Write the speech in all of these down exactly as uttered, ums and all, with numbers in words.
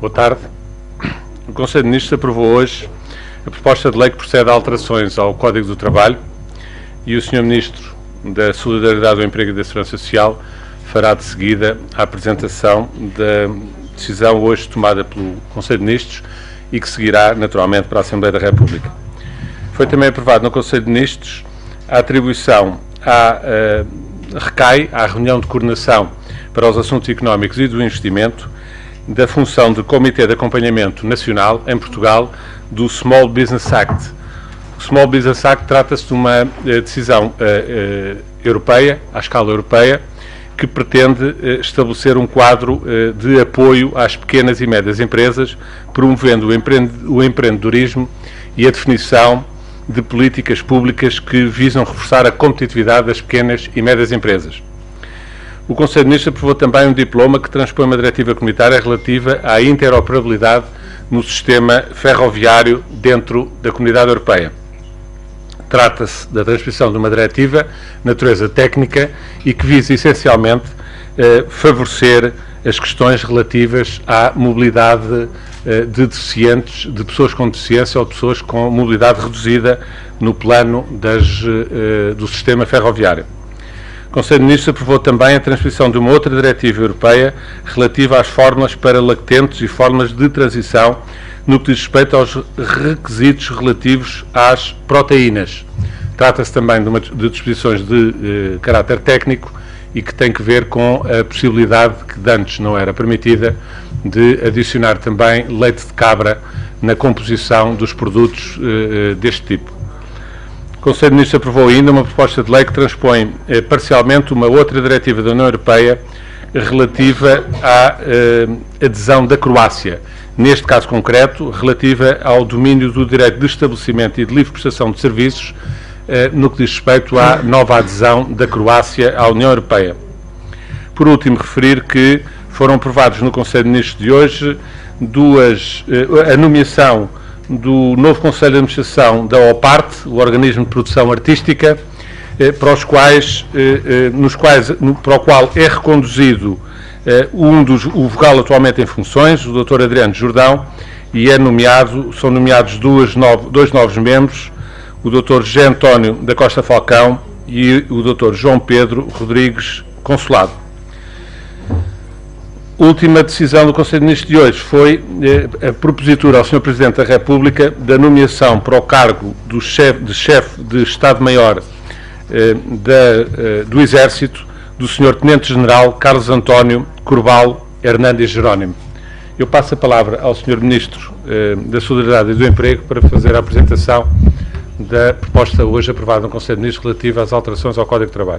Boa tarde. O Conselho de Ministros aprovou hoje a proposta de lei que procede a alterações ao Código do Trabalho e o senhor Ministro da Solidariedade, do Emprego e da Segurança Social fará de seguida a apresentação da decisão hoje tomada pelo Conselho de Ministros e que seguirá naturalmente para a Assembleia da República. Foi também aprovado no Conselho de Ministros a atribuição à, uh, recai à reunião de coordenação para os assuntos económicos e do investimento da função de Comitê de Acompanhamento Nacional em Portugal do Small Business Act. O Small Business Act trata-se de uma uh, decisão uh, uh, europeia, à escala europeia, que pretende uh, estabelecer um quadro uh, de apoio às pequenas e médias empresas, promovendo o, empreende o empreendedorismo e a definição de políticas públicas que visam reforçar a competitividade das pequenas e médias empresas. O Conselho de Ministros aprovou também um diploma que transpõe uma diretiva comunitária relativa à interoperabilidade no sistema ferroviário dentro da Comunidade Europeia. Trata-se da transposição de uma diretiva de natureza técnica e que visa essencialmente eh, favorecer as questões relativas à mobilidade eh, de deficientes, de pessoas com deficiência ou de pessoas com mobilidade reduzida no plano das, eh, do sistema ferroviário. O Conselho de Ministros aprovou também a transposição de uma outra diretiva europeia relativa às fórmulas para lactentes e fórmulas de transição no que diz respeito aos requisitos relativos às proteínas. Trata-se também de, uma, de disposições de eh, caráter técnico e que tem que ver com a possibilidade, que antes não era permitida, de adicionar também leite de cabra na composição dos produtos eh, deste tipo. O Conselho de Ministros aprovou ainda uma proposta de lei que transpõe eh, parcialmente uma outra diretiva da União Europeia relativa à eh, adesão da Croácia, neste caso concreto, relativa ao domínio do direito de estabelecimento e de livre prestação de serviços, eh, no que diz respeito à nova adesão da Croácia à União Europeia. Por último, referir que foram aprovados no Conselho de Ministros de hoje duas, eh, a nomeação do novo Conselho de Administração da OPARTE, o Organismo de Produção Artística, eh, para os quais, eh, eh, nos quais, no, para o qual é reconduzido eh, um dos, o vogal atualmente em funções, o doutor Adriano Jordão, e é nomeado, são nomeados duas novo, dois novos membros, o doutor José António da Costa Falcão e o doutor João Pedro Rodrigues Consolado. A última decisão do Conselho de Ministros de hoje foi eh, a propositura ao senhor Presidente da República da nomeação para o cargo do chefe, de chefe de Estado-Maior eh, da, eh, do Exército do senhor Tenente-General Carlos António Corbal Hernandes Jerónimo. Eu passo a palavra ao senhor Ministro eh, da Solidariedade e do Emprego para fazer a apresentação da proposta hoje aprovada no Conselho de Ministros relativa às alterações ao Código de Trabalho.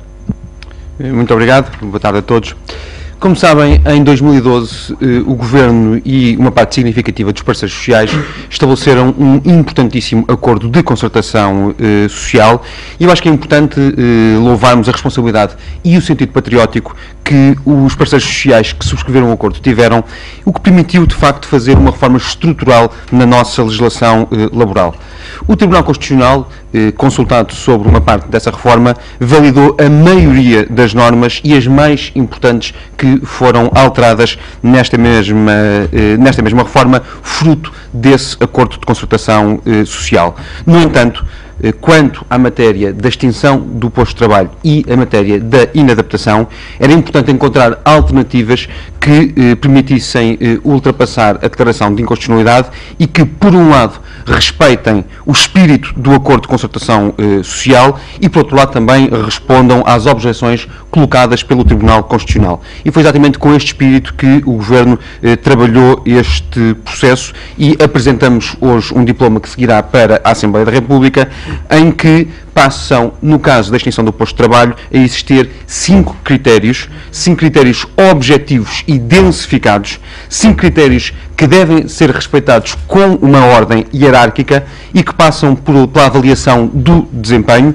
Muito obrigado. Boa tarde a todos. Como sabem, em dois mil e doze, eh, o Governo e uma parte significativa dos parceiros sociais estabeleceram um importantíssimo acordo de concertação eh, social e eu acho que é importante eh, louvarmos a responsabilidade e o sentido patriótico que os parceiros sociais que subscreveram o acordo tiveram, o que permitiu, de facto, fazer uma reforma estrutural na nossa legislação eh, laboral. O Tribunal Constitucional, eh, consultado sobre uma parte dessa reforma, validou a maioria das normas e as mais importantes que foram alteradas nesta mesma, eh, nesta mesma reforma, fruto desse acordo de concertação eh, social. No entanto, eh, quanto à matéria da extinção do posto de trabalho e a matéria da inadaptação, era importante encontrar alternativas que eh, permitissem eh, ultrapassar a declaração de inconstitucionalidade e que, por um lado, respeitem o espírito do acordo de concertação eh, social e, por outro lado, também respondam às objeções colocadas pelo Tribunal Constitucional. E foi exatamente com este espírito que o Governo eh, trabalhou este processo e apresentamos hoje um diploma que seguirá para a Assembleia da República, em que passam, no caso da extinção do posto de trabalho, a existir cinco critérios, cinco critérios objetivos e densificados, cinco critérios que devem ser respeitados com uma ordem hierárquica e que passam por, pela avaliação do desempenho.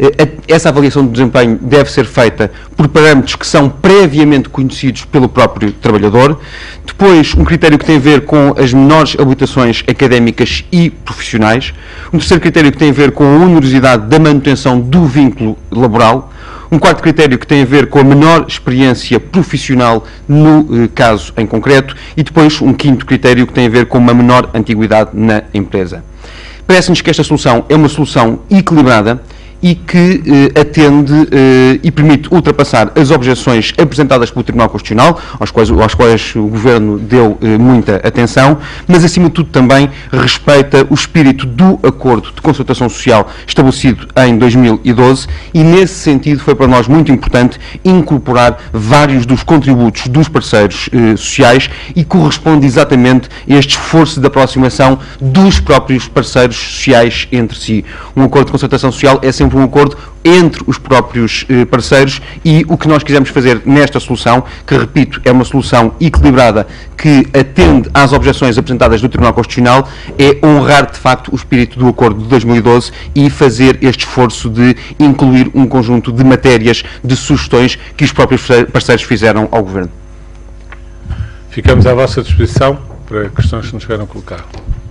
Essa avaliação do desempenho deve ser feita por parâmetros que são previamente conhecidos pelo próprio trabalhador. Depois, um critério que tem a ver com as menores habilitações académicas e profissionais. Um terceiro critério que tem a ver com a onerosidade da manutenção do vínculo laboral. Um quarto critério que tem a ver com a menor experiência profissional no eh, caso em concreto, e depois um quinto critério que tem a ver com uma menor antiguidade na empresa. Parece-nos que esta solução é uma solução equilibrada e que eh, atende eh, e permite ultrapassar as objeções apresentadas pelo Tribunal Constitucional, aos quais, aos quais o Governo deu eh, muita atenção, mas acima de tudo também respeita o espírito do acordo de concertação social estabelecido em dois mil e doze, e nesse sentido foi para nós muito importante incorporar vários dos contributos dos parceiros eh, sociais, e corresponde exatamente a este esforço de aproximação dos próprios parceiros sociais entre si. Um acordo de concertação social é sempre um acordo entre os próprios eh, parceiros, e o que nós quisemos fazer nesta solução, que repito, é uma solução equilibrada que atende às objeções apresentadas do Tribunal Constitucional, é honrar de facto o espírito do acordo de dois mil e doze e fazer este esforço de incluir um conjunto de matérias, de sugestões que os próprios parceiros fizeram ao Governo. Ficamos à vossa disposição para questões que nos queiram colocar.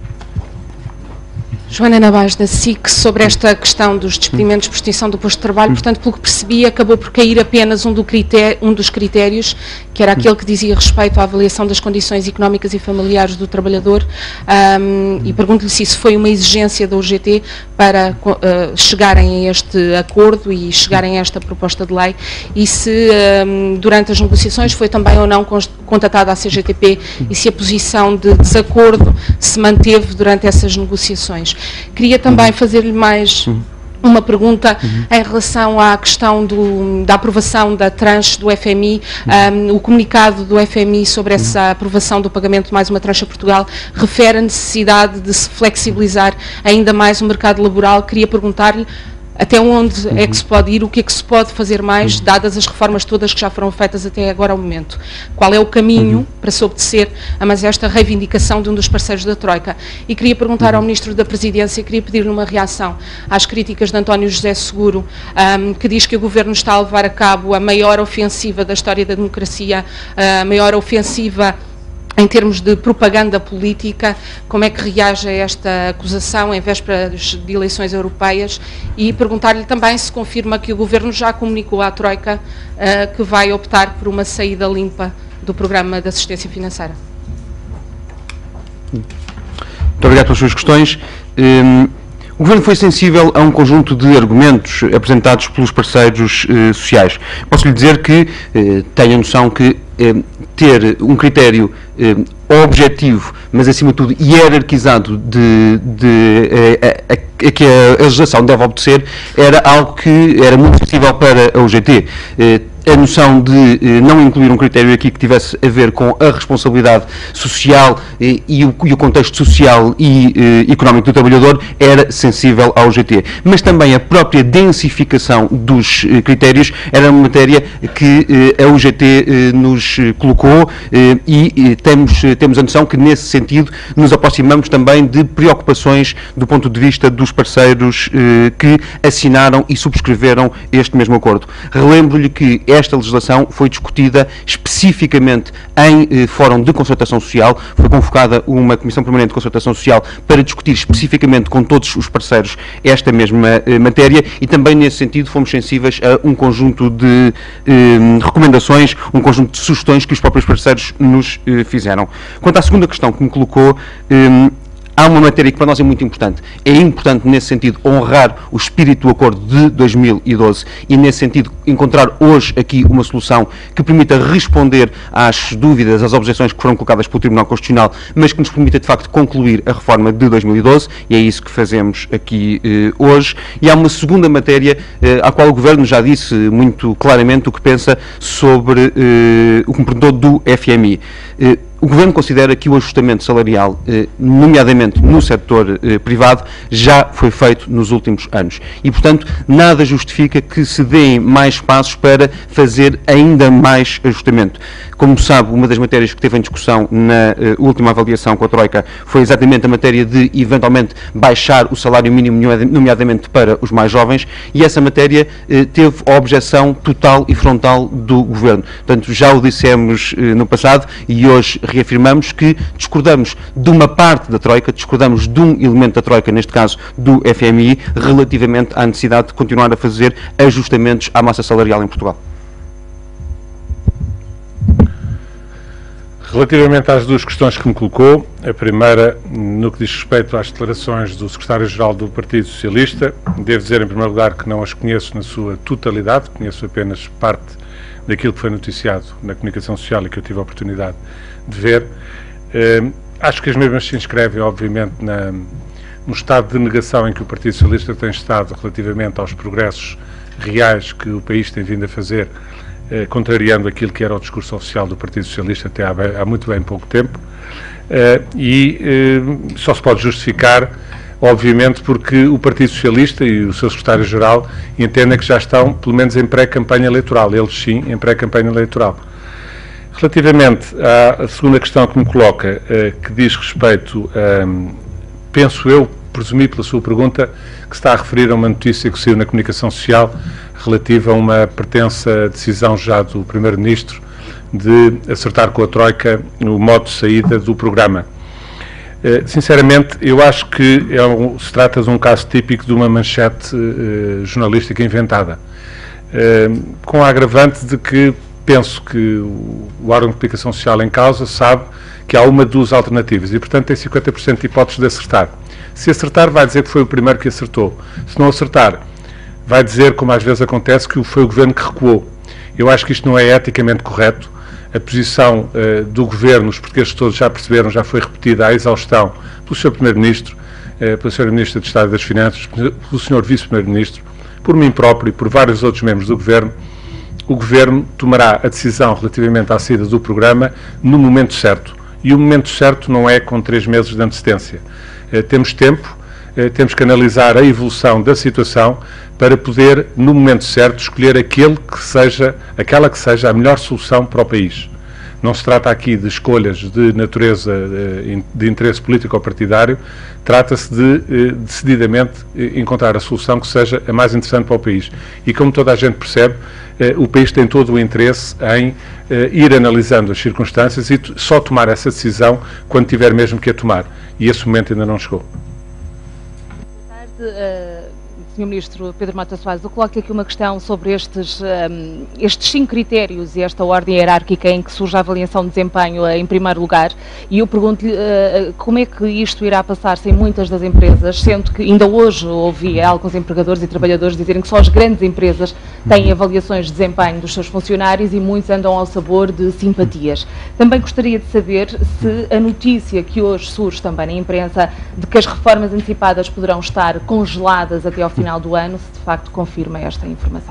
Joana Navas, da S I C, sobre esta questão dos despedimentos por extinção do posto de trabalho. Portanto, pelo que percebi, acabou por cair apenas um, do critério, um dos critérios, que era aquele que dizia respeito à avaliação das condições económicas e familiares do trabalhador, um, e pergunto-lhe se isso foi uma exigência da U G T para uh, chegarem a este acordo e chegarem a esta proposta de lei, e se um, durante as negociações foi também ou não contatada a C G T P, e se a posição de desacordo se manteve durante essas negociações. Queria também fazer-lhe mais uma pergunta uhum. em relação à questão do, da aprovação da tranche do F M I. Uhum. Um, o comunicado do F M I sobre essa aprovação do pagamento de mais uma tranche a Portugal refere a necessidade de se flexibilizar ainda mais o mercado laboral. Queria perguntar-lhe até onde uhum. é que se pode ir, o que é que se pode fazer mais, uhum. dadas as reformas todas que já foram feitas até agora ao momento. Qual é o caminho uhum. para se obedecer a mas esta reivindicação de um dos parceiros da Troika? E queria perguntar uhum. ao Ministro da Presidência, queria pedir-lhe uma reação às críticas de António José Seguro, um, que diz que o Governo está a levar a cabo a maior ofensiva da história da democracia, a maior ofensiva em termos de propaganda política. Como é que reage a esta acusação em vésperas de eleições europeias? E perguntar-lhe também se confirma que o Governo já comunicou à Troika uh, que vai optar por uma saída limpa do programa de assistência financeira. Muito obrigado pelas suas questões. Um, o Governo foi sensível a um conjunto de argumentos apresentados pelos parceiros uh, sociais. Posso lhe dizer que uh, tenho a noção que uh, ter um critério uh, objetivo, mas acima de tudo hierarquizado de, de, a, a, a que a legislação deve obedecer, era algo que era muito sensível para a U G T. Uh, a noção de eh, não incluir um critério aqui que tivesse a ver com a responsabilidade social eh, e, o, e o contexto social e eh, económico do trabalhador era sensível à U G T. Mas também a própria densificação dos eh, critérios era uma matéria que eh, a U G T eh, nos colocou eh, e eh, temos, eh, temos a noção que nesse sentido nos aproximamos também de preocupações do ponto de vista dos parceiros eh, que assinaram e subscreveram este mesmo acordo. Relembro-lhe que esta legislação foi discutida especificamente em eh, fórum de concertação social, foi convocada uma Comissão Permanente de Concertação Social para discutir especificamente com todos os parceiros esta mesma eh, matéria, e também nesse sentido fomos sensíveis a um conjunto de eh, recomendações, um conjunto de sugestões que os próprios parceiros nos eh, fizeram. Quanto à segunda questão que me colocou, eh, há uma matéria que para nós é muito importante. É importante, nesse sentido, honrar o espírito do acordo de dois mil e doze e, nesse sentido, encontrar hoje aqui uma solução que permita responder às dúvidas, às objeções que foram colocadas pelo Tribunal Constitucional, mas que nos permita, de facto, concluir a reforma de dois mil e doze, e é isso que fazemos aqui eh, hoje. E há uma segunda matéria, eh, à qual o Governo já disse muito claramente o que pensa sobre eh, o que me perguntou do F M I. Eh, O Governo considera que o ajustamento salarial, eh, nomeadamente no setor eh, privado, já foi feito nos últimos anos e, portanto, nada justifica que se deem mais passos para fazer ainda mais ajustamento. Como sabe, uma das matérias que teve em discussão na eh, última avaliação com a Troika foi exatamente a matéria de, eventualmente, baixar o salário mínimo, nomeadamente para os mais jovens, e essa matéria eh, teve a objeção total e frontal do Governo. Portanto, já o dissemos eh, no passado e hoje reafirmamos que discordamos de uma parte da Troika, discordamos de um elemento da Troika, neste caso do F M I, relativamente à necessidade de continuar a fazer ajustamentos à massa salarial em Portugal. Relativamente às duas questões que me colocou, a primeira, no que diz respeito às declarações do secretário-geral do Partido Socialista, devo dizer, em primeiro lugar, que não as conheço na sua totalidade, conheço apenas parte daquilo que foi noticiado na comunicação social e que eu tive a oportunidade de ver. Eh, acho que as mesmas se inscrevem, obviamente, na, no estado de negação em que o Partido Socialista tem estado relativamente aos progressos reais que o país tem vindo a fazer, Eh, contrariando aquilo que era o discurso oficial do Partido Socialista até há, bem, há muito bem pouco tempo, eh, e eh, só se pode justificar, obviamente, porque o Partido Socialista e o seu secretário-geral entendem que já estão, pelo menos, em pré-campanha eleitoral, eles sim, em pré-campanha eleitoral. Relativamente à segunda questão que me coloca, eh, que diz respeito, eh, penso eu, presumi pela sua pergunta, que se está a referir a uma notícia que saiu na comunicação social relativa a uma pretensa decisão já do Primeiro-Ministro de acertar com a Troika o modo de saída do programa. Eh, sinceramente, eu acho que é um, se trata de um caso típico de uma manchete eh, jornalística inventada, eh, com a agravante de que penso que o, o órgão de comunicação social em causa sabe que há uma de duas alternativas e, portanto, tem cinquenta por cento de hipóteses de acertar. Se acertar, vai dizer que foi o primeiro que acertou. Se não acertar, vai dizer, como às vezes acontece, que foi o Governo que recuou. Eu acho que isto não é eticamente correto. A posição uh, do Governo, os portugueses todos já perceberam, já foi repetida à exaustão pelo senhor Primeiro-Ministro, uh, pela senhora Ministra de Estado das Finanças, pelo senhor Vice-Primeiro-Ministro, por mim próprio e por vários outros membros do Governo. O Governo tomará a decisão relativamente à saída do programa no momento certo. E o momento certo não é com três meses de antecedência. Uh, temos tempo, uh, temos que analisar a evolução da situação para poder, no momento certo, escolher aquele que seja, aquela que seja a melhor solução para o país. Não se trata aqui de escolhas de natureza de interesse político ou partidário, trata-se de, decididamente, encontrar a solução que seja a mais interessante para o país. E como toda a gente percebe, o país tem todo o interesse em ir analisando as circunstâncias e só tomar essa decisão quando tiver mesmo que a tomar. E esse momento ainda não chegou. Boa tarde, uh... senhor Ministro Pedro Mota Soares, eu coloco aqui uma questão sobre estes, um, estes cinco critérios e esta ordem hierárquica em que surge a avaliação de desempenho uh, em primeiro lugar, e eu pergunto-lhe uh, como é que isto irá passar-se em muitas das empresas, sendo que ainda hoje ouvi alguns empregadores e trabalhadores dizerem que só as grandes empresas têm avaliações de desempenho dos seus funcionários e muitos andam ao sabor de simpatias. Também gostaria de saber se a notícia que hoje surge também na imprensa de que as reformas antecipadas poderão estar congeladas até ao final do ano, se de facto confirma esta informação.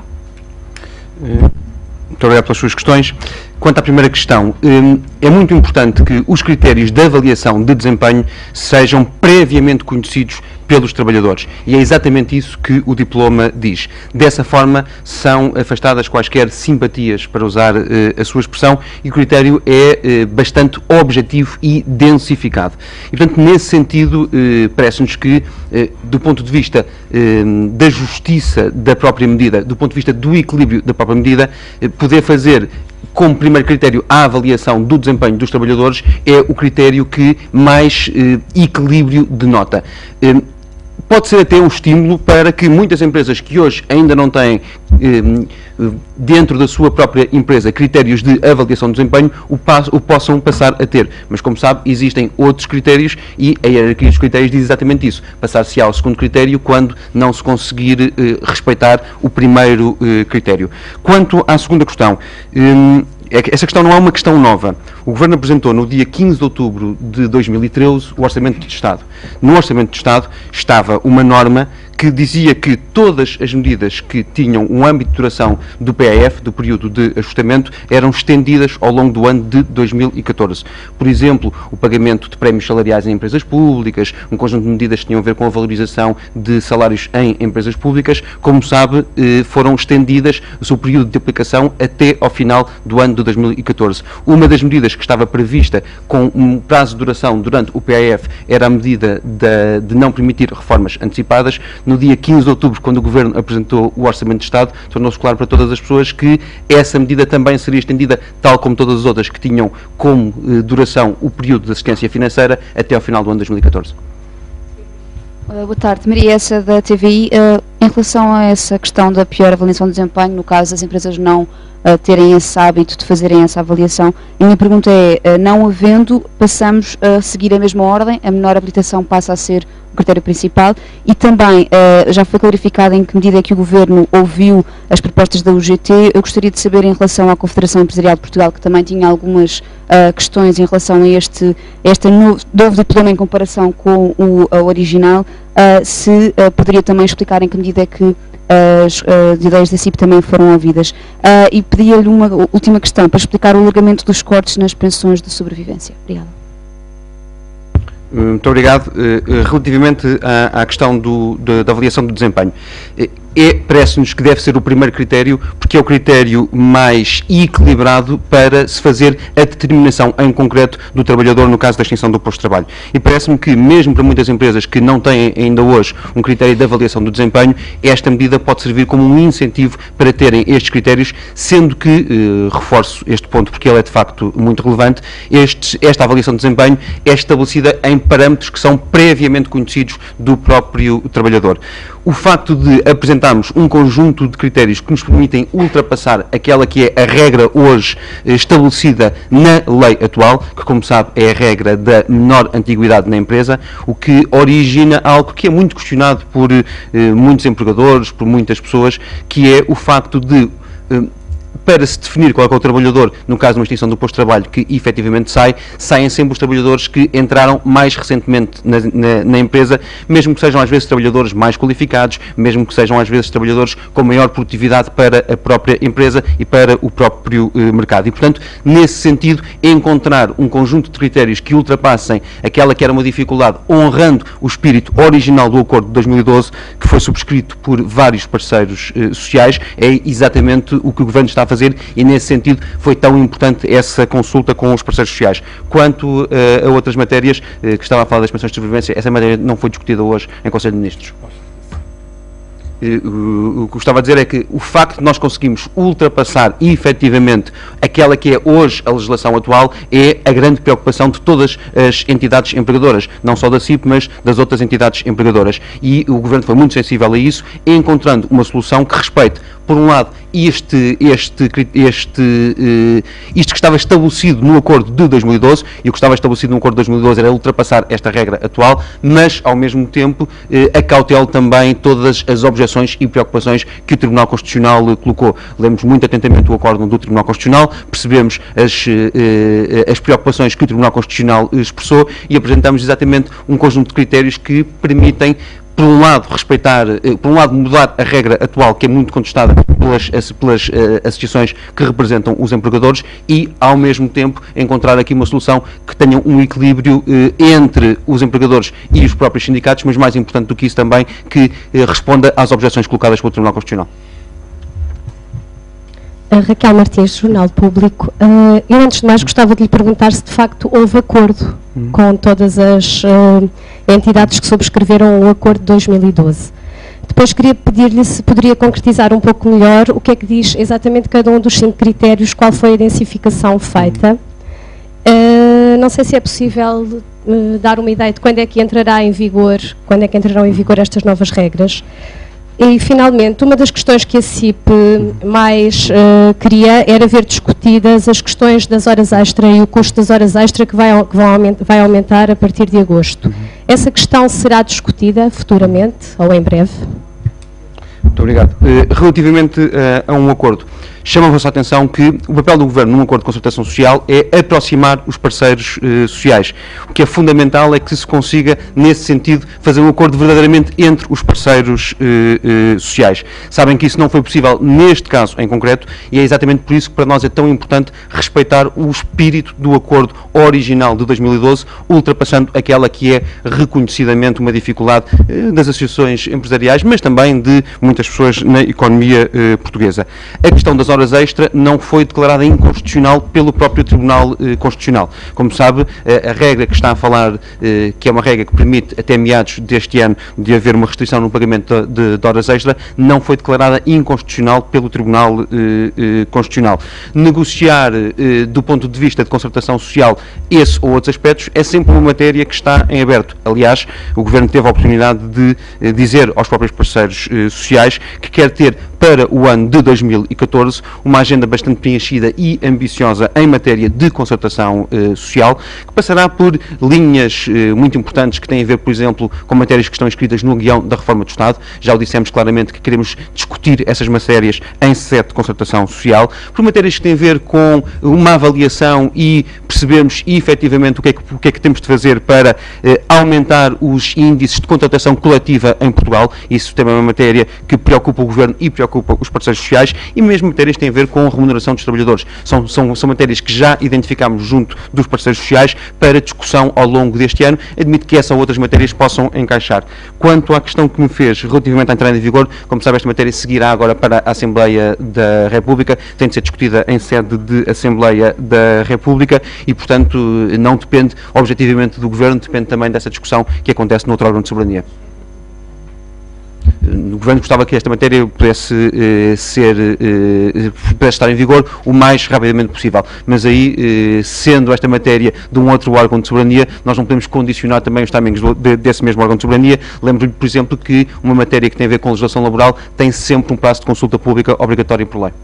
Muito obrigado pelas suas questões. Quanto à primeira questão, é muito importante que os critérios de avaliação de desempenho sejam previamente conhecidos pelos trabalhadores. E é exatamente isso que o diploma diz. Dessa forma, são afastadas quaisquer simpatias, para usar uh, a sua expressão, e o critério é uh, bastante objetivo e densificado. E, portanto, nesse sentido, uh, parece-nos que, uh, do ponto de vista uh, da justiça da própria medida, do ponto de vista do equilíbrio da própria medida, uh, poder fazer como primeiro critério a avaliação do desempenho dos trabalhadores é o critério que mais uh, equilíbrio denota. Uh, Pode ser até um estímulo para que muitas empresas que hoje ainda não têm eh, dentro da sua própria empresa critérios de avaliação de desempenho o, passo, o possam passar a ter. Mas, como sabe, existem outros critérios e a hierarquia dos critérios diz exatamente isso. Passar-se ao segundo critério quando não se conseguir eh, respeitar o primeiro eh, critério. Quanto à segunda questão, eh, essa questão não é uma questão nova. O Governo apresentou no dia quinze de outubro de dois mil e treze o Orçamento de Estado. No Orçamento de Estado estava uma norma que dizia que todas as medidas que tinham um âmbito de duração do P A F, do período de ajustamento, eram estendidas ao longo do ano de dois mil e catorze. Por exemplo, o pagamento de prémios salariais em empresas públicas, um conjunto de medidas que tinham a ver com a valorização de salários em empresas públicas, como sabe, foram estendidas o seu período de aplicação até ao final do ano de dois mil e catorze. Uma das medidas que estava prevista com um prazo de duração durante o P A F era a medida de, de não permitir reformas antecipadas. No dia quinze de outubro, quando o Governo apresentou o Orçamento de Estado, tornou-se claro para todas as pessoas que essa medida também seria estendida, tal como todas as outras que tinham como eh, duração o período de assistência financeira, até ao final do ano dois mil e catorze. Uh, boa tarde, Maria Essa da T V I. Uh, em relação a essa questão da pior avaliação de desempenho, no caso das empresas não uh, terem esse hábito de fazerem essa avaliação, a minha pergunta é, uh, não havendo, passamos a seguir a mesma ordem, a menor habilitação passa a ser o critério principal e também uh, já foi clarificado em que medida é que o Governo ouviu as propostas da U G T. Eu gostaria de saber em relação à Confederação Empresarial de Portugal, que também tinha algumas uh, questões em relação a este, este novo, novo diploma em comparação com o uh, original, uh, se uh, poderia também explicar em que medida é que as, as ideias da C I P também foram ouvidas. Uh, e pedia-lhe uma última questão para explicar o alargamento dos cortes nas pensões de sobrevivência. Obrigada. Muito obrigado. Relativamente à, à questão do, da, da avaliação do desempenho, é, parece-nos que deve ser o primeiro critério, porque é o critério mais equilibrado para se fazer a determinação em concreto do trabalhador no caso da extinção do posto de trabalho. E parece-me que, mesmo para muitas empresas que não têm ainda hoje um critério de avaliação do desempenho, esta medida pode servir como um incentivo para terem estes critérios, sendo que, eh, reforço este ponto porque ele é de facto muito relevante, estes, esta avaliação de desempenho é estabelecida em parâmetros que são previamente conhecidos do próprio trabalhador. O facto de apresentarmos um conjunto de critérios que nos permitem ultrapassar aquela que é a regra hoje estabelecida na lei atual, que, como sabe, é a regra da menor antiguidade na empresa, o que origina algo que é muito questionado por eh, muitos empregadores, por muitas pessoas, que é o facto de eh, para se definir qual é, que é o trabalhador, no caso de uma extinção do posto de trabalho que efetivamente sai, saem sempre os trabalhadores que entraram mais recentemente na, na, na empresa, mesmo que sejam às vezes trabalhadores mais qualificados, mesmo que sejam às vezes trabalhadores com maior produtividade para a própria empresa e para o próprio eh, mercado. E, portanto, nesse sentido, encontrar um conjunto de critérios que ultrapassem aquela que era uma dificuldade, honrando o espírito original do Acordo de dois mil e doze, que foi subscrito por vários parceiros eh, sociais, é exatamente o que o Governo está a fazer, e nesse sentido foi tão importante essa consulta com os parceiros sociais. Quanto uh, a outras matérias, uh, que estava a falar das pensões de sobrevivência, essa matéria não foi discutida hoje em Conselho de Ministros. Uh, o que eu estava a dizer é que o facto de nós conseguirmos ultrapassar efetivamente aquela que é hoje a legislação atual é a grande preocupação de todas as entidades empregadoras, não só da C I P, mas das outras entidades empregadoras. E o Governo foi muito sensível a isso, encontrando uma solução que respeite, por um lado, este, este, este, uh, isto que estava estabelecido no Acordo de dois mil e doze, e o que estava estabelecido no Acordo de dois mil e doze era ultrapassar esta regra atual, mas, ao mesmo tempo, uh, acautela também todas as objeções e preocupações que o Tribunal Constitucional uh, colocou. Lemos muito atentamente o acórdão do Tribunal Constitucional, percebemos as, uh, uh, as preocupações que o Tribunal Constitucional uh, expressou e apresentamos exatamente um conjunto de critérios que permitem, por um lado, respeitar, por um lado, mudar a regra atual, que é muito contestada pelas, pelas uh, associações que representam os empregadores, e, ao mesmo tempo, encontrar aqui uma solução que tenha um equilíbrio uh, entre os empregadores e os próprios sindicatos, mas, mais importante do que isso também, que uh, responda às objeções colocadas pelo Tribunal Constitucional. A Raquel Martins, Jornal Público. Uh, eu, antes de mais, gostava de lhe perguntar se, de facto, houve acordo hum. com todas as uh, entidades que subscreveram o Acordo de dois mil e doze. Depois queria pedir-lhe se poderia concretizar um pouco melhor o que é que diz exatamente cada um dos cinco critérios, qual foi a densificação feita. Uh, não sei se é possível uh, dar uma ideia de quando é que entrará em vigor, quando é que entrarão em vigor estas novas regras. E, finalmente, uma das questões que a C I P mais uh, queria era ver discutidas as questões das horas extra e o custo das horas extra que vai, que vão aument, vai aumentar a partir de agosto. Essa questão será discutida futuramente ou em breve? Muito obrigado. Uh, relativamente uh, a um acordo, chama a vossa atenção que o papel do Governo num acordo de concertação social é aproximar os parceiros uh, sociais. O que é fundamental é que se consiga, nesse sentido, fazer um acordo verdadeiramente entre os parceiros uh, uh, sociais. Sabem que isso não foi possível neste caso em concreto, e é exatamente por isso que para nós é tão importante respeitar o espírito do acordo original de dois mil e doze, ultrapassando aquela que é reconhecidamente uma dificuldade uh, das associações empresariais, mas também de muitas pessoas na economia uh, portuguesa. A questão das horas horas extra não foi declarada inconstitucional pelo próprio Tribunal eh, Constitucional. Como sabe, a, a regra que está a falar, eh, que é uma regra que permite até meados deste ano de haver uma restrição no pagamento de, de horas extra, não foi declarada inconstitucional pelo Tribunal eh, eh, Constitucional. Negociar eh, do ponto de vista de concertação social esse ou outros aspectos é sempre uma matéria que está em aberto. Aliás, o Governo teve a oportunidade de eh, dizer aos próprios parceiros eh, sociais que quer ter para o ano de dois mil e catorze uma agenda bastante preenchida e ambiciosa em matéria de concertação eh, social, que passará por linhas eh, muito importantes que têm a ver, por exemplo, com matérias que estão inscritas no guião da reforma do Estado. Já o dissemos claramente que queremos discutir essas matérias em sede de concertação social, por matérias que têm a ver com uma avaliação e percebermos efetivamente o que é que, o que, é que temos de fazer para eh, aumentar os índices de contratação coletiva em Portugal. Isso também é uma matéria que preocupa o Governo e preocupa os parceiros sociais, e mesmo matérias que têm a ver com a remuneração dos trabalhadores. São, são, são matérias que já identificámos junto dos parceiros sociais para discussão ao longo deste ano. Admito que essa ou outras matérias possam encaixar. Quanto à questão que me fez relativamente à entrada em vigor, como sabe, esta matéria seguirá agora para a Assembleia da República, tem de ser discutida em sede de Assembleia da República e, portanto, não depende objetivamente do Governo, depende também dessa discussão que acontece no outro órgão de soberania. O Governo gostava que esta matéria pudesse eh, ser, eh, pudesse estar em vigor o mais rapidamente possível, mas aí, eh, sendo esta matéria de um outro órgão de soberania, nós não podemos condicionar também os timings de, desse mesmo órgão de soberania. Lembro-lhe, por exemplo, que uma matéria que tem a ver com legislação laboral tem sempre um prazo de consulta pública obrigatório por lei.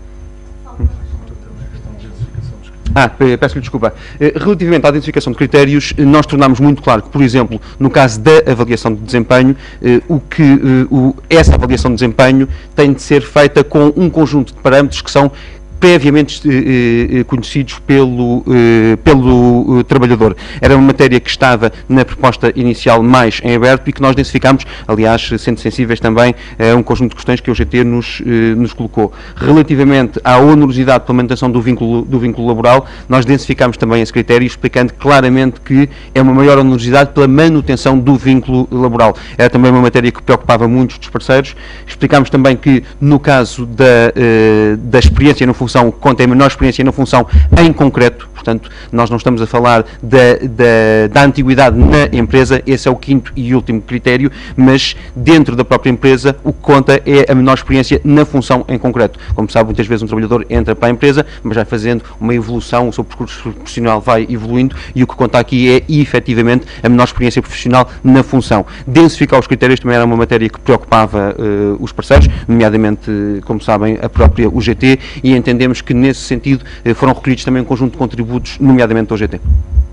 Ah, peço-lhe desculpa. Relativamente à identificação de critérios, nós tornámos muito claro que, por exemplo, no caso da avaliação de desempenho, o que, o, essa avaliação de desempenho tem de ser feita com um conjunto de parâmetros que são previamente eh, conhecidos pelo, eh, pelo eh, trabalhador. Era uma matéria que estava na proposta inicial mais em aberto e que nós densificámos, aliás, sendo sensíveis também a um conjunto de questões que o G T nos, eh, nos colocou. Relativamente à onerosidade pela manutenção do vínculo, do vínculo laboral, nós densificámos também esse critério, explicando claramente que é uma maior onerosidade pela manutenção do vínculo laboral. Era também uma matéria que preocupava muitos dos parceiros. Explicámos também que, no caso da, eh, da experiência na função, contém menor experiência na função em concreto, portanto, nós não estamos a falar da, da, da antiguidade na empresa, esse é o quinto e último critério, mas dentro da própria empresa o que conta é a menor experiência na função em concreto. Como sabe, muitas vezes um trabalhador entra para a empresa, mas vai fazendo uma evolução, o seu percurso profissional vai evoluindo e o que conta aqui é, efetivamente, a menor experiência profissional na função. Densificar os critérios também era uma matéria que preocupava uh, os parceiros, nomeadamente, como sabem, a própria U G T, e entendemos que, nesse sentido, foram recolhidos também um conjunto de contributos, nomeadamente do U G T.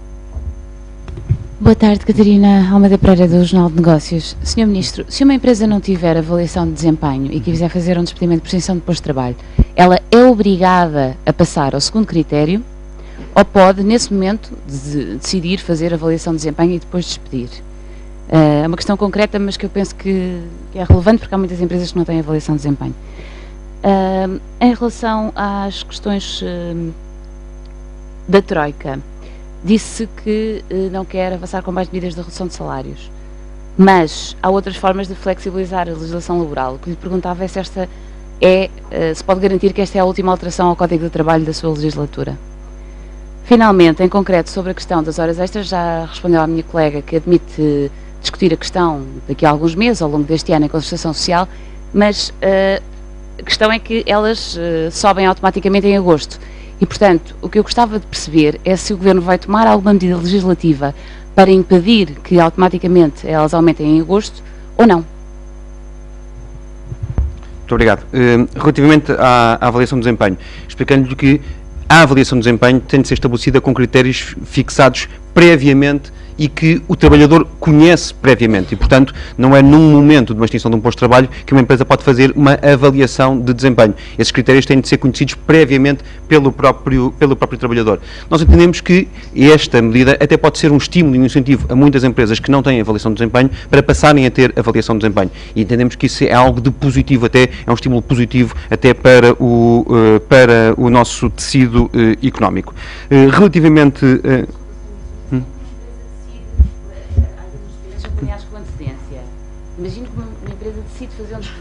Boa tarde, Catarina Almeida Pereira, do Jornal de Negócios. senhor Ministro, se uma empresa não tiver avaliação de desempenho e quiser fazer um despedimento por extinção de posto de trabalho, ela é obrigada a passar ao segundo critério ou pode, nesse momento, de decidir fazer avaliação de desempenho e depois despedir? É uma questão concreta, mas que eu penso que é relevante porque há muitas empresas que não têm avaliação de desempenho. Uh, em relação às questões uh, da Troika, disse que uh, não quer avançar com mais medidas de redução de salários, mas há outras formas de flexibilizar a legislação laboral. O que lhe perguntava é se esta é, uh, se pode garantir que esta é a última alteração ao Código de Trabalho da sua legislatura. Finalmente, em concreto, sobre a questão das horas extras, já respondeu à minha colega que admite uh, discutir a questão daqui a alguns meses, ao longo deste ano, em concertação social, mas uh, a questão é que elas uh, sobem automaticamente em agosto e, portanto, o que eu gostava de perceber é se o Governo vai tomar alguma medida legislativa para impedir que automaticamente elas aumentem em agosto ou não. Muito obrigado. Uh, relativamente à, à avaliação de desempenho, explicando-lhe que a avaliação de desempenho tem de ser estabelecida com critérios fixados previamente e que o trabalhador conhece previamente e, portanto, não é num momento de uma extinção de um posto de trabalho que uma empresa pode fazer uma avaliação de desempenho. Esses critérios têm de ser conhecidos previamente pelo próprio, pelo próprio trabalhador. Nós entendemos que esta medida até pode ser um estímulo e um incentivo a muitas empresas que não têm avaliação de desempenho para passarem a ter avaliação de desempenho. E entendemos que isso é algo de positivo até, é um estímulo positivo até para o, uh, para o nosso tecido uh, económico. Uh, relativamente... Uh, Aliás, com antecedência. Imagino que uma, uma empresa decide fazer um despedimento,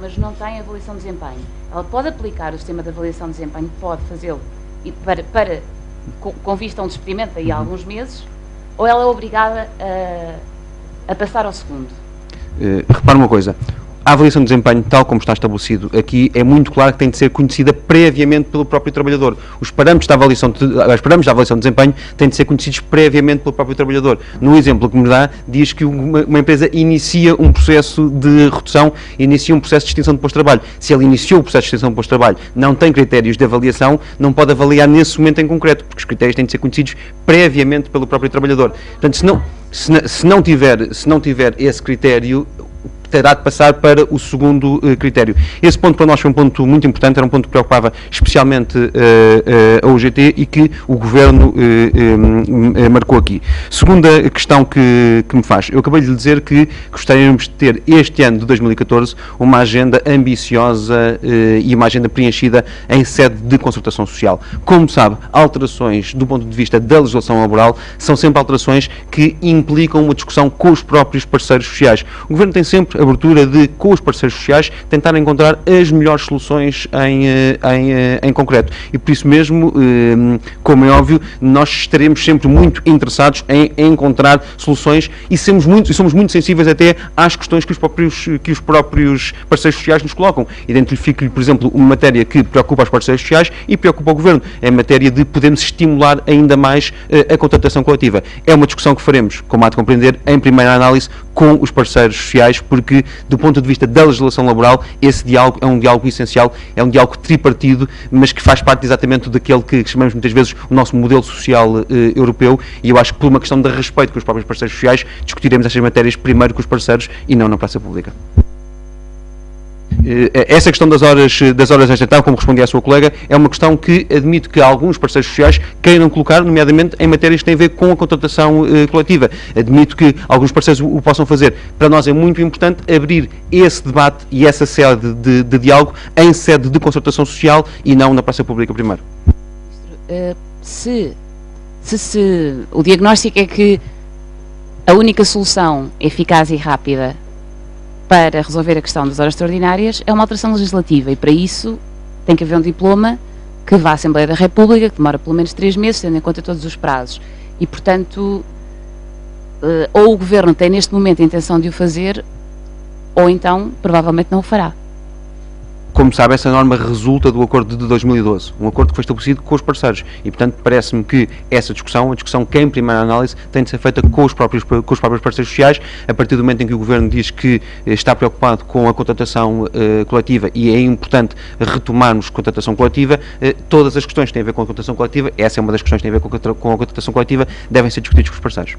mas não tem avaliação de desempenho. Ela pode aplicar o sistema de avaliação de desempenho, pode fazê-lo para, para, com, com vista a um despedimento daí a alguns meses, ou ela é obrigada a, a passar ao segundo? Uh, repara uma coisa. A avaliação de desempenho, tal como está estabelecido aqui, é muito claro que tem de ser conhecida previamente pelo próprio trabalhador. Os parâmetros da avaliação de, os parâmetros da avaliação de desempenho têm de ser conhecidos previamente pelo próprio trabalhador. No exemplo que me dá, diz que uma, uma empresa inicia um processo de redução, inicia um processo de extinção de posto de trabalho. Se ela iniciou o processo de extinção de posto de trabalho, não tem critérios de avaliação, não pode avaliar nesse momento em concreto, porque os critérios têm de ser conhecidos previamente pelo próprio trabalhador. Portanto, se não, se, se não, tiver, se não tiver esse critério, terá de passar para o segundo uh, critério. Esse ponto para nós foi um ponto muito importante, era um ponto que preocupava especialmente uh, uh, a U G T e que o Governo uh, uh, uh, marcou aqui. Segunda questão que, que me faz, eu acabei de lhe dizer que gostaríamos de ter este ano de dois mil e catorze uma agenda ambiciosa uh, e uma agenda preenchida em sede de concertação social. Como sabe, alterações do ponto de vista da legislação laboral são sempre alterações que implicam uma discussão com os próprios parceiros sociais. O Governo tem sempre abertura de, com os parceiros sociais, tentar encontrar as melhores soluções em, em, em concreto. E por isso mesmo, como é óbvio, nós estaremos sempre muito interessados em, em encontrar soluções e somos muito, somos muito sensíveis até às questões que os próprios, que os próprios parceiros sociais nos colocam. Identifico-lhe, por exemplo, uma matéria que preocupa os parceiros sociais e preocupa o Governo. É a matéria de podermos estimular ainda mais a contratação coletiva. É uma discussão que faremos, como há de compreender, em primeira análise com os parceiros sociais, porque do ponto de vista da legislação laboral, esse diálogo é um diálogo essencial, é um diálogo tripartido, mas que faz parte exatamente daquele que chamamos muitas vezes o nosso modelo social eh, europeu, e eu acho que por uma questão de respeito com os próprios parceiros sociais, discutiremos estas matérias primeiro com os parceiros e não na praça pública. Essa questão das horas, das horas extra, tal como respondi à sua colega, é uma questão que admito que alguns parceiros sociais queiram colocar, nomeadamente em matérias que têm a ver com a contratação eh, coletiva. Admito que alguns parceiros o, o possam fazer. Para nós é muito importante abrir esse debate e essa sede de, de diálogo em sede de concertação social e não na praça pública primeiro. Uh, se, se, se o diagnóstico é que a única solução eficaz e rápida para resolver a questão das horas extraordinárias é uma alteração legislativa, e para isso tem que haver um diploma que vá à Assembleia da República, que demora pelo menos três meses, tendo em conta todos os prazos. E, portanto, ou o Governo tem neste momento a intenção de o fazer, ou então, provavelmente, não o fará. Como sabe, essa norma resulta do acordo de dois mil e doze, um acordo que foi estabelecido com os parceiros, e portanto parece-me que essa discussão, a discussão que em primeira análise tem de ser feita com os próprios, com os próprios parceiros sociais, a partir do momento em que o Governo diz que está preocupado com a contratação uh, coletiva e é importante retomarmos contratação coletiva, uh, todas as questões que têm a ver com a contratação coletiva, essa é uma das questões que têm a ver com a, com a contratação coletiva, devem ser discutidas com os parceiros.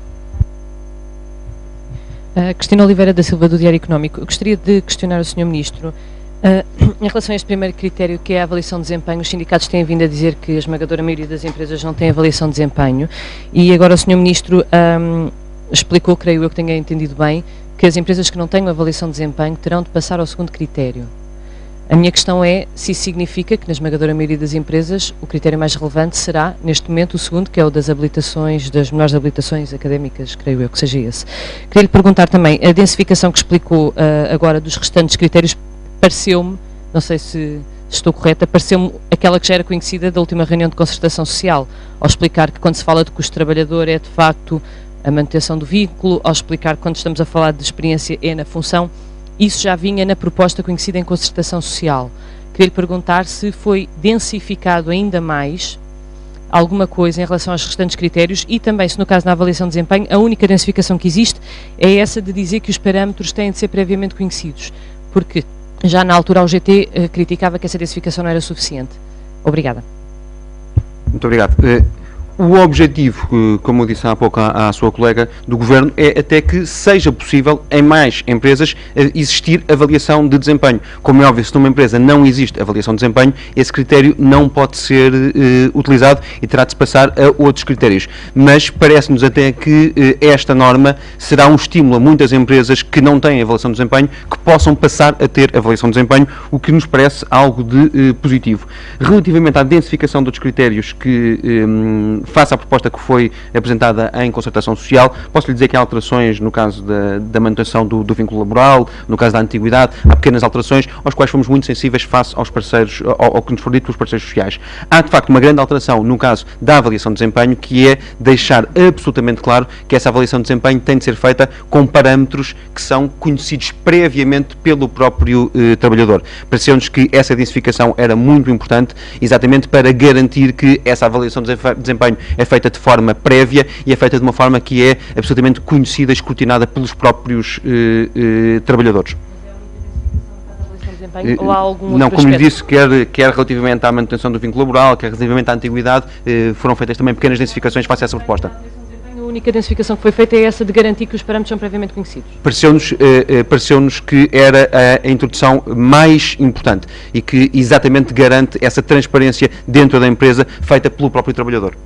Uh, Cristina Oliveira da Silva, do Diário Económico. Eu gostaria de questionar o senhor Ministro. Uh, em relação a este primeiro critério, que é a avaliação de desempenho, os sindicatos têm vindo a dizer que a esmagadora maioria das empresas não tem avaliação de desempenho, e agora o senhor Ministro um, explicou, creio eu que tenha entendido bem, que as empresas que não tenham avaliação de desempenho terão de passar ao segundo critério. A minha questão é se isso significa que na esmagadora maioria das empresas o critério mais relevante será, neste momento, o segundo, que é o das habilitações, das menores habilitações académicas, creio eu que seja esse. Queria lhe perguntar também, a densificação que explicou uh, agora dos restantes critérios, pareceu-me, não sei se estou correta, pareceu-me aquela que já era conhecida da última reunião de concertação social, ao explicar que quando se fala de custo trabalhador é de facto a manutenção do vínculo, ao explicar que quando estamos a falar de experiência é na função, isso já vinha na proposta conhecida em concertação social. Queria lhe perguntar se foi densificado ainda mais alguma coisa em relação aos restantes critérios e também se no caso da avaliação de desempenho a única densificação que existe é essa de dizer que os parâmetros têm de ser previamente conhecidos, porque já na altura a U G T uh, criticava que essa densificação não era suficiente. Obrigada. Muito obrigado. Uh, o objetivo, uh, como eu disse há pouco à, à sua colega, do Governo é até que seja possível em mais empresas uh, existir avaliação de desempenho. Como é óbvio, se numa empresa não existe avaliação de desempenho, esse critério não pode ser uh, utilizado e terá de se passar a outros critérios. Mas parece-nos até que uh, esta norma será um estímulo a muitas empresas que não têm avaliação de desempenho que possam passar a ter avaliação de desempenho, o que nos parece algo de uh, positivo. Relativamente à densificação dos critérios que um, face à proposta que foi apresentada em concertação social. Posso lhe dizer que há alterações no caso da, da manutenção do, do vínculo laboral, no caso da antiguidade, há pequenas alterações aos quais fomos muito sensíveis face aos parceiros, ao, ao que nos foi dito pelos parceiros sociais. Há, de facto, uma grande alteração no caso da avaliação de desempenho, que é deixar absolutamente claro que essa avaliação de desempenho tem de ser feita com parâmetros que são conhecidos previamente pelo próprio eh, trabalhador. Pareceu-nos que essa identificação era muito importante, exatamente para garantir que essa avaliação de desempenho é feita de forma prévia e é feita de uma forma que é absolutamente conhecida e escrutinada pelos próprios eh, eh, trabalhadores. Ou há algum não, outro como lhe aspecto? disse, quer, quer relativamente à manutenção do vínculo laboral, quer relativamente à antiguidade, eh, foram feitas também pequenas densificações face a essa proposta. A única densificação que foi feita é essa de garantir que os parâmetros são previamente conhecidos. Pareceu-nos eh, eh, pareceu-nos que era a, a introdução mais importante e que exatamente garante essa transparência dentro da empresa feita pelo próprio trabalhador.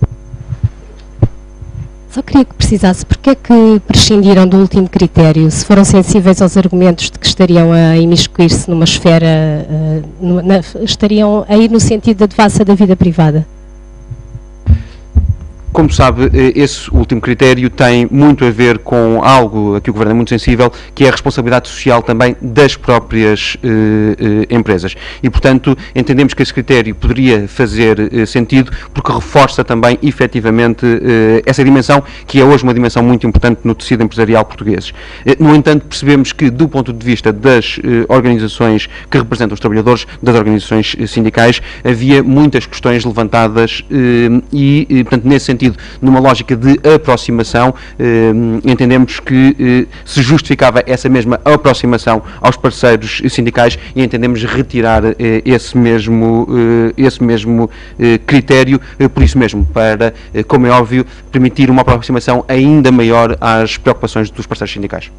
Só queria que precisasse, porque é que prescindiram do último critério, se foram sensíveis aos argumentos de que estariam a imiscuir-se numa esfera, uh, numa, na, estariam a ir no sentido da devassa da vida privada? Como sabe, esse último critério tem muito a ver com algo a que o Governo é muito sensível, que é a responsabilidade social também das próprias eh, eh, empresas. E, portanto, entendemos que esse critério poderia fazer eh, sentido, porque reforça também, efetivamente, eh, essa dimensão, que é hoje uma dimensão muito importante no tecido empresarial português. Eh, no entanto, percebemos que, do ponto de vista das eh, organizações que representam os trabalhadores, das organizações eh, sindicais, havia muitas questões levantadas eh, e, e, portanto, nesse sentido, numa lógica de aproximação, eh, entendemos que eh, se justificava essa mesma aproximação aos parceiros sindicais e entendemos retirar eh, esse mesmo, eh, esse mesmo eh, critério, eh, por isso mesmo, para, eh, como é óbvio, permitir uma aproximação ainda maior às preocupações dos parceiros sindicais.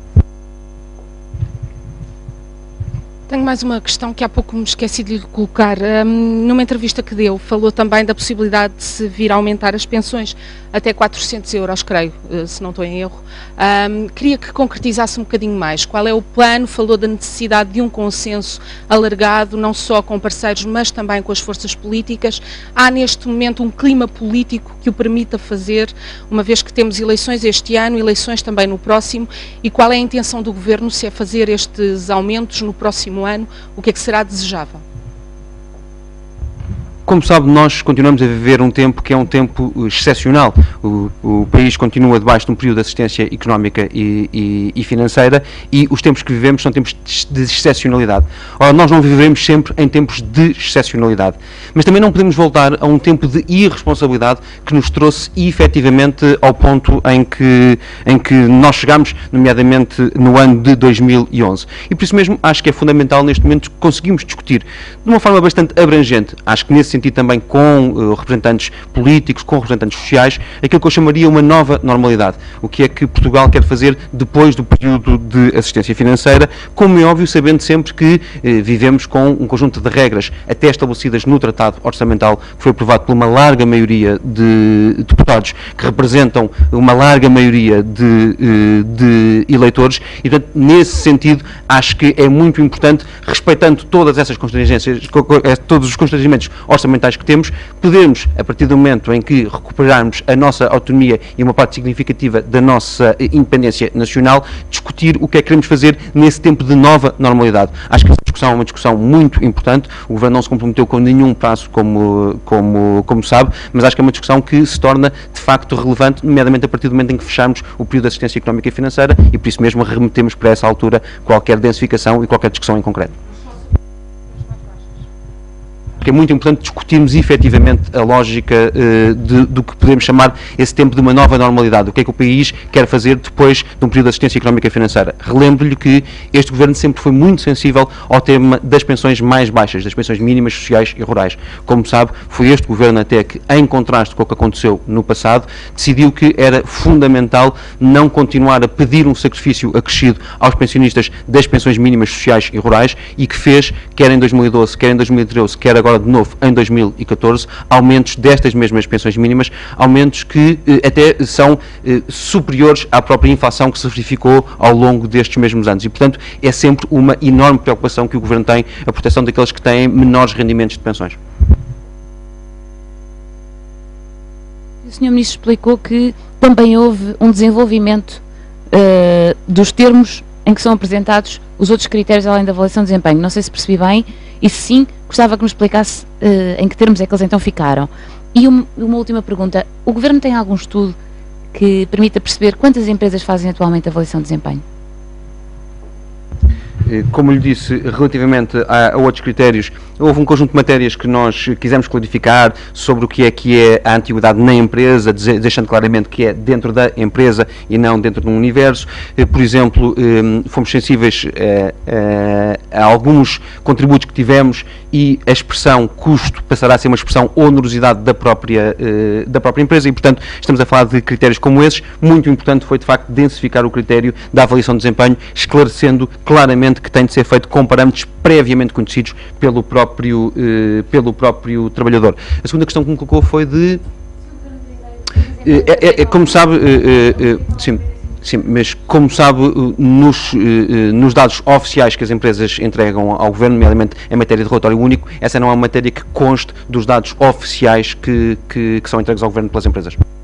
Tenho mais uma questão que há pouco me esqueci de lhe colocar. Um, numa entrevista que deu, falou também da possibilidade de se vir a aumentar as pensões até quatrocentos euros, creio, se não estou em erro. Um, queria que concretizasse um bocadinho mais. Qual é o plano? Falou da necessidade de um consenso alargado, não só com parceiros, mas também com as forças políticas. Há neste momento um clima político que o permita fazer, uma vez que temos eleições este ano, eleições também no próximo, e qual é a intenção do Governo, se é fazer estes aumentos no próximo ano, o que é que será desejável? Como sabe, nós continuamos a viver um tempo que é um tempo excepcional. O, o país continua debaixo de um período de assistência económica e, e, e financeira, e os tempos que vivemos são tempos de, de excepcionalidade. Ora, nós não viveremos sempre em tempos de excepcionalidade, mas também não podemos voltar a um tempo de irresponsabilidade que nos trouxe efetivamente ao ponto em que, em que nós chegamos, nomeadamente no ano de dois mil e onze. E por isso mesmo acho que é fundamental neste momento conseguirmos discutir de uma forma bastante abrangente, acho que nesse sentido também com uh, representantes políticos, com representantes sociais, aquilo que eu chamaria uma nova normalidade. O que é que Portugal quer fazer depois do período de assistência financeira, como é óbvio, sabendo sempre que uh, vivemos com um conjunto de regras até estabelecidas no Tratado Orçamental, que foi aprovado por uma larga maioria de deputados, que representam uma larga maioria de, uh, de eleitores, e portanto, nesse sentido, acho que é muito importante, respeitando todas essas contingências, todos os constrangimentos orçamentais que temos, podermos, a partir do momento em que recuperarmos a nossa autonomia e uma parte significativa da nossa independência nacional, discutir o que é que queremos fazer nesse tempo de nova normalidade. Acho que essa discussão é uma discussão muito importante. O Governo não se comprometeu com nenhum prazo, como, como, como sabe, mas acho que é uma discussão que se torna de facto relevante, nomeadamente a partir do momento em que fecharmos o período de assistência económica e financeira, e por isso mesmo remetemos para essa altura qualquer densificação e qualquer discussão em concreto. Porque é muito importante discutirmos efetivamente a lógica uh, de, do que podemos chamar esse tempo de uma nova normalidade. O que é que o país quer fazer depois de um período de assistência económica e financeira. Relembro-lhe que este Governo sempre foi muito sensível ao tema das pensões mais baixas, das pensões mínimas sociais e rurais. Como sabe, foi este Governo até que, em contraste com o que aconteceu no passado, decidiu que era fundamental não continuar a pedir um sacrifício acrescido aos pensionistas das pensões mínimas sociais e rurais, e que fez, quer em dois mil e doze, quer em dois mil e treze, quer agora de novo em dois mil e catorze, aumentos destas mesmas pensões mínimas, aumentos que eh, até são eh, superiores à própria inflação que se verificou ao longo destes mesmos anos. E, portanto, é sempre uma enorme preocupação que o Governo tem, a proteção daqueles que têm menores rendimentos de pensões. Porque é muito importante discutirmos efetivamente a lógica de, do que podemos chamar esse tempo de uma nova normalidade. O que é que o país quer fazer depois de um período de assistência económica e financeira. Relembro-lhe que este Governo sempre foi muito sensível ao tema das pensões mais baixas, das pensões mínimas sociais e rurais. E que fez, quer em dois mil e doze, quer em dois mil e treze, quer agora de novo em dois mil e catorze, aumentos que eh, até são eh, superiores à própria inflação que se verificou ao longo destes mesmos anos. E, portanto, é sempre uma enorme preocupação que o Governo tem, a proteção daqueles que têm menores rendimentos de pensões. senhor Ministro explicou que também houve um desenvolvimento uh, dos termos em que são apresentados os outros critérios além da avaliação de desempenho. Não sei se percebi bem, e se sim, gostava que nos explicasse uh, em que termos é que eles então ficaram. E um, uma última pergunta, o Governo tem algum estudo que permita perceber quantas empresas fazem atualmente avaliação de desempenho? Como lhe disse, relativamente a, a outros critérios, houve um conjunto de matérias que nós quisemos clarificar sobre o que é que é a antiguidade na empresa, deixando claramente que é dentro da empresa e não dentro de um universo. Por exemplo, fomos sensíveis a, a, a alguns contributos que tivemos e a expressão custo passará a ser uma expressão onerosidade da própria, da própria empresa e, portanto, estamos a falar de critérios como esses. Muito importante foi, de facto, densificar o critério da avaliação de desempenho, esclarecendo claramente que tem de ser feito com parâmetros previamente conhecidos pelo próprio, eh, pelo próprio trabalhador. A segunda questão que me colocou foi de... Eh, é, é, como sabe, eh, eh, sim, sim, mas como sabe, nos, eh, nos dados oficiais que as empresas entregam ao Governo, nomeadamente em matéria de relatório único, essa não é uma matéria que conste dos dados oficiais que, que, que são entregues ao Governo pelas empresas.